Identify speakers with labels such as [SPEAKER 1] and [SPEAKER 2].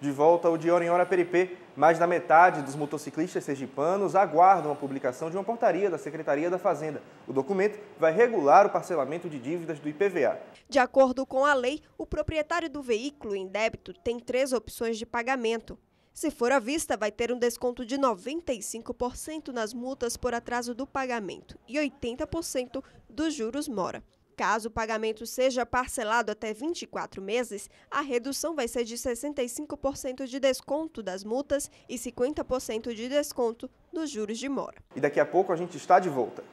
[SPEAKER 1] De volta ao De Hora em Hora Peripê, mais da metade dos motociclistas sergipanos aguardam a publicação de uma portaria da Secretaria da Fazenda. O documento vai regular o parcelamento de dívidas do IPVA.
[SPEAKER 2] De acordo com a lei, o proprietário do veículo em débito tem 3 opções de pagamento. Se for à vista, vai ter um desconto de 95% nas multas por atraso do pagamento e 80% dos juros mora. Caso o pagamento seja parcelado até 24 meses, a redução vai ser de 65% de desconto das multas e 50% de desconto dos juros de mora.
[SPEAKER 1] E daqui a pouco a gente está de volta.